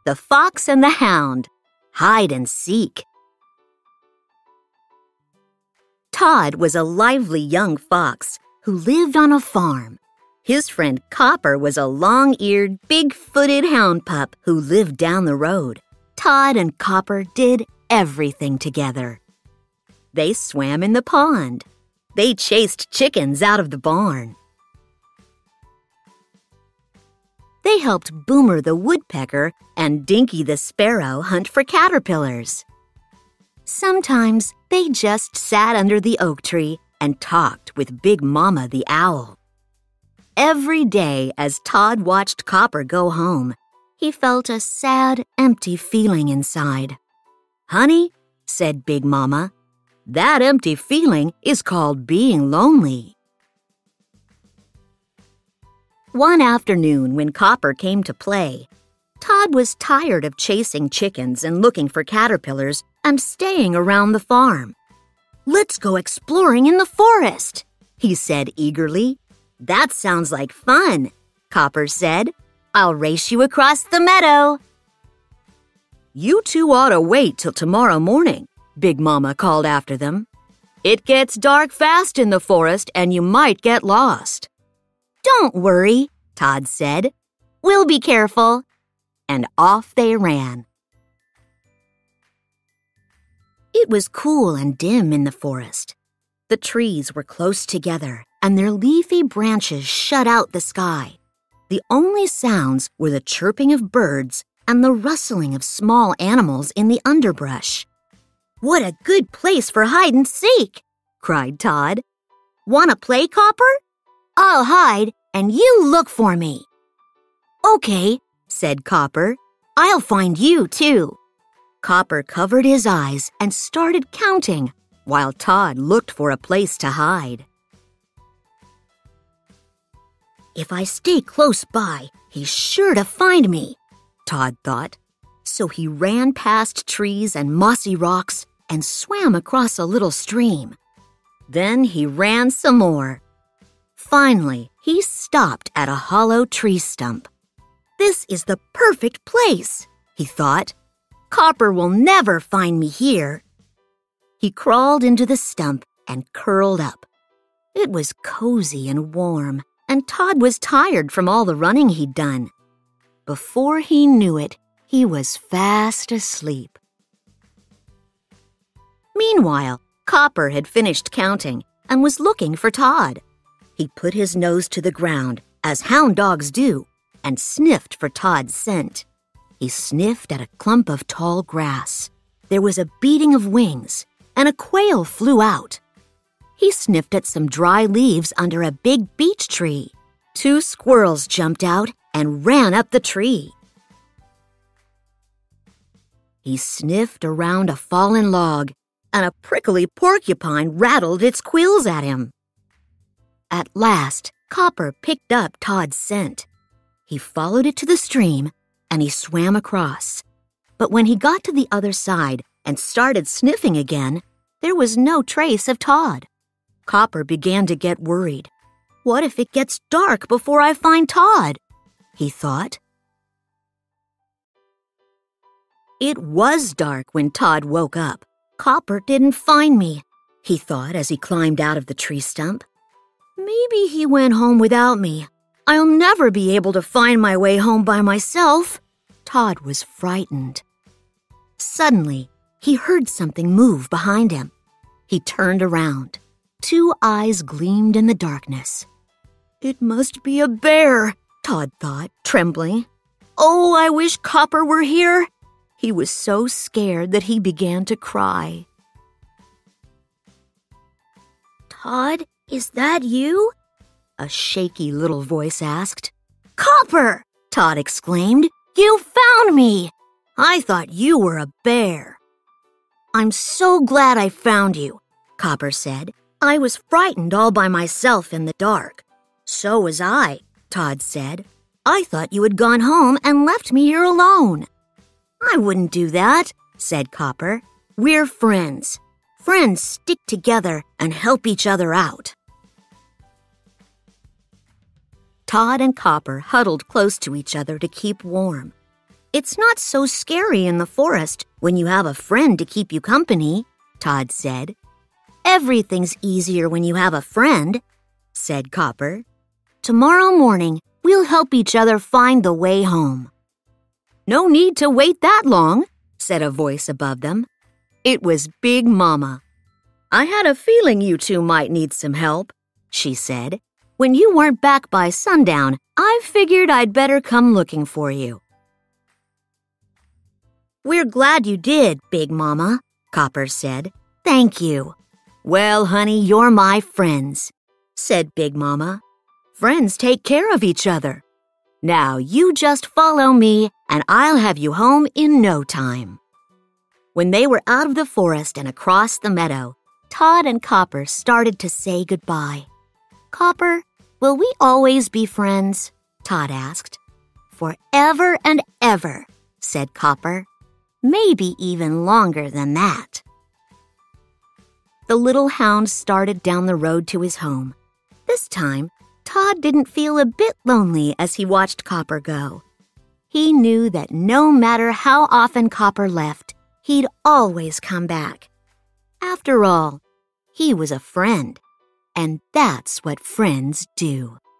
The Fox and the Hound. Hide and seek. Todd was a lively young fox who lived on a farm. His friend Copper was a long-eared, big-footed hound pup who lived down the road. Todd and Copper did everything together. They swam in the pond. They chased chickens out of the barn. They helped Boomer the woodpecker and Dinky the sparrow hunt for caterpillars. Sometimes they just sat under the oak tree and talked with Big Mama the owl. Every day as Todd watched Copper go home, he felt a sad, empty feeling inside. "Honey," said Big Mama, "that empty feeling is called being lonely." One afternoon when Copper came to play, Todd was tired of chasing chickens and looking for caterpillars and staying around the farm. "Let's go exploring in the forest," he said eagerly. "That sounds like fun," Copper said. "I'll race you across the meadow." "You two ought to wait till tomorrow morning," Big Mama called after them. "It gets dark fast in the forest and you might get lost." "Don't worry," Todd said. "We'll be careful." And off they ran. It was cool and dim in the forest. The trees were close together, and their leafy branches shut out the sky. The only sounds were the chirping of birds and the rustling of small animals in the underbrush. "What a good place for hide and seek!" cried Todd. "Want to play, Copper? I'll hide, and you look for me." "Okay," said Copper. "I'll find you, too." Copper covered his eyes and started counting, while Todd looked for a place to hide. "If I stay close by, he's sure to find me," Todd thought. So he ran past trees and mossy rocks and swam across a little stream. Then he ran some more. Finally, he stopped at a hollow tree stump. "This is the perfect place," he thought. "Copper will never find me here." He crawled into the stump and curled up. It was cozy and warm, and Todd was tired from all the running he'd done. Before he knew it, he was fast asleep. Meanwhile, Copper had finished counting and was looking for Todd. He put his nose to the ground, as hound dogs do, and sniffed for Todd's scent. He sniffed at a clump of tall grass. There was a beating of wings, and a quail flew out. He sniffed at some dry leaves under a big beech tree. 2 squirrels jumped out and ran up the tree. He sniffed around a fallen log, and a prickly porcupine rattled its quills at him. At last, Copper picked up Todd's scent. He followed it to the stream, and he swam across. But when he got to the other side and started sniffing again, there was no trace of Todd. Copper began to get worried. "What if it gets dark before I find Todd?" he thought. It was dark when Todd woke up. "Copper didn't find me," he thought as he climbed out of the tree stump. "Maybe he went home without me. I'll never be able to find my way home by myself." Todd was frightened. Suddenly, he heard something move behind him. He turned around. 2 eyes gleamed in the darkness. "It must be a bear," Todd thought, trembling. "Oh, I wish Copper were here." He was so scared that he began to cry. "Todd, is that you?" a shaky little voice asked. "Copper!" Todd exclaimed. "You found me! I thought you were a bear." "I'm so glad I found you," Copper said. "I was frightened all by myself in the dark." "So was I," Todd said. "I thought you had gone home and left me here alone." "I wouldn't do that," said Copper. "We're friends. Friends stick together and help each other out." Todd and Copper huddled close to each other to keep warm. It's not so scary in the forest when you have a friend to keep you company, Todd said. Everything's easier when you have a friend, said Copper. Tomorrow morning, we'll help each other find the way home. No need to wait that long, said a voice above them. It was Big Mama. I had a feeling you two might need some help, she said. When you weren't back by sundown, I figured I'd better come looking for you. We're glad you did, Big Mama, Copper said. Thank you. Well, honey, you're my friends, said Big Mama. Friends take care of each other. Now you just follow me and I'll have you home in no time. When they were out of the forest and across the meadow, Todd and Copper started to say goodbye. Copper, will we always be friends? Todd asked. Forever and ever, said Copper. Maybe even longer than that. The little hound started down the road to his home. This time, Todd didn't feel a bit lonely as he watched Copper go. He knew that no matter how often Copper left, he'd always come back. After all, he was a friend, and that's what friends do.